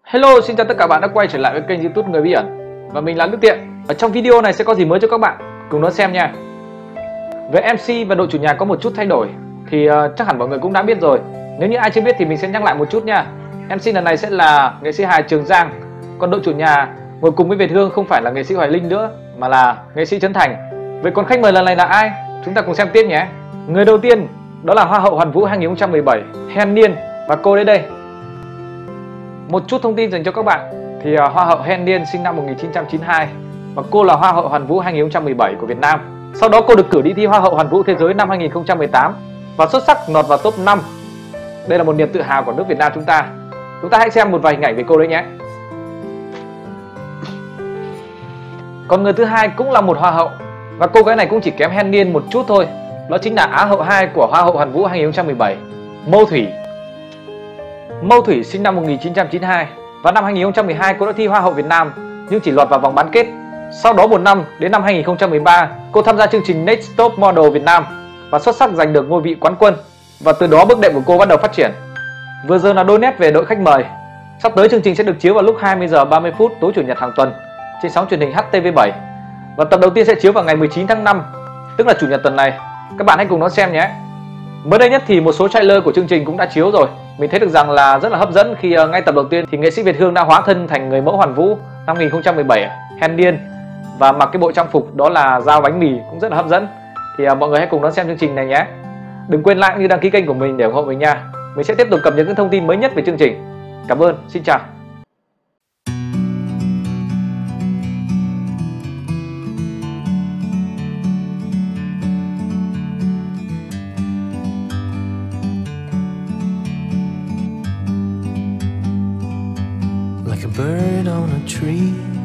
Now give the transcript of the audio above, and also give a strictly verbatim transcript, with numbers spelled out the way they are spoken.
Hello, xin chào tất cả bạn đã quay trở lại với kênh YouTube Người Bí ẩn. Và mình là Đức Tiện. Ở trong video này sẽ có gì mới cho các bạn, cùng đón xem nha. Với em xê và đội chủ nhà có một chút thay đổi thì uh, chắc hẳn mọi người cũng đã biết rồi. Nếu như ai chưa biết thì mình sẽ nhắc lại một chút nha. em xê lần này sẽ là nghệ sĩ hài Trường Giang, còn đội chủ nhà ngồi cùng với Việt Hương không phải là nghệ sĩ Hoài Linh nữa mà là nghệ sĩ Trấn Thành. Vậy còn khách mời lần này là ai? Chúng ta cùng xem tiếp nhé. Người đầu tiên đó là Hoa hậu Hoàn Vũ hai không một bảy, Hen Niên, và cô đến đây. Một chút thông tin dành cho các bạn thì uh, Hoa hậu Hen Niên sinh năm một nghìn chín trăm chín mươi hai và cô là Hoa hậu Hoàn Vũ hai không một bảy của Việt Nam. Sau đó cô được cử đi thi Hoa hậu Hoàn Vũ Thế giới năm hai không một tám và xuất sắc lọt vào top năm. Đây là một niềm tự hào của nước Việt Nam chúng ta. Chúng ta hãy xem một vài hình ảnh về cô đấy nhé. Còn người thứ hai cũng là một Hoa hậu và cô gái này cũng chỉ kém Hen Niên một chút thôi. Đó chính là Á hậu hai của Hoa hậu Hoàn Vũ hai không một bảy, Mâu Thủy. Mâu Thủy sinh năm một nghìn chín trăm chín mươi hai và năm hai không một hai cô đã thi Hoa hậu Việt Nam nhưng chỉ lọt vào vòng bán kết. Sau đó một năm đến năm hai không một ba, cô tham gia chương trình Next Top Model Việt Nam và xuất sắc giành được ngôi vị quán quân, và từ đó bước đệm của cô bắt đầu phát triển. Vừa rồi là đôi nét về đội khách mời. Sắp tới chương trình sẽ được chiếu vào lúc hai mươi giờ ba mươi phút tối chủ nhật hàng tuần trên sóng truyền hình H T V bảy và tập đầu tiên sẽ chiếu vào ngày mười chín tháng năm, tức là chủ nhật tuần này. Các bạn hãy cùng đón xem nhé. Mới đây nhất thì một số trailer của chương trình cũng đã chiếu rồi. Mình thấy được rằng là rất là hấp dẫn khi uh, ngay tập đầu tiên thì nghệ sĩ Việt Hương đã hóa thân thành người mẫu Hoàn Vũ năm hai không một bảy, Hen Niên, và mặc cái bộ trang phục đó là dao bánh mì cũng rất là hấp dẫn. Thì uh, mọi người hãy cùng đón xem chương trình này nhé. Đừng quên like như đăng ký kênh của mình để ủng hộ mình nha. Mình sẽ tiếp tục cập nhật những thông tin mới nhất về chương trình. Cảm ơn, xin chào. Like a bird on a tree,